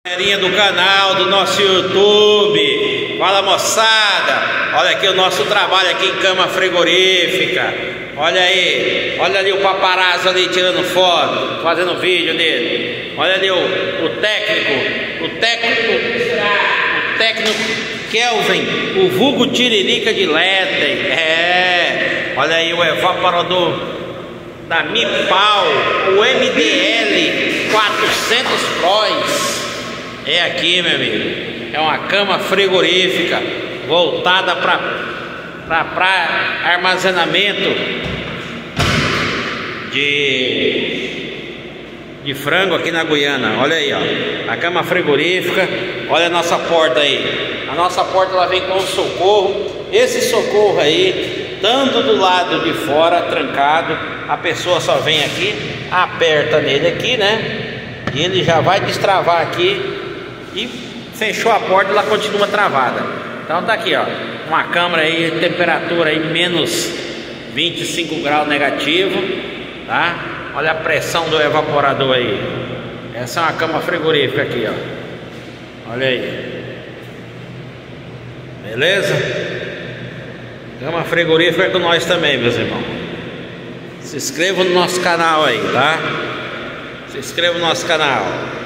Galerinha do canal, do nosso YouTube. Fala, moçada, olha aqui o nosso trabalho aqui em cama frigorífica. Olha aí, olha ali o paparazzo ali tirando foto, fazendo vídeo dele. Olha ali o técnico Kelvin, o vulgo Tiririca de Letem. Olha aí o evaporador da Mipal, o MDL 400 Pros. É aqui, meu amigo. É uma cama frigorífica voltada para armazenamento de frango aqui na Guiana. Olha aí, ó. A cama frigorífica. Olha a nossa porta aí. A nossa porta ela vem com um socorro. Esse socorro aí, tanto do lado de fora trancado, a pessoa só vem aqui, aperta nele aqui, né? E ele já vai destravar aqui. E fechou a porta, ela continua travada. Então tá aqui, ó, uma câmera aí, temperatura aí menos 25 graus negativo, tá? Olha a pressão do evaporador aí. Essa é uma cama frigorífica aqui, ó. Olha aí. Beleza? Cama frigorífica com nós também, meus irmãos. Se inscreva no nosso canal aí, tá? Se inscreva no nosso canal.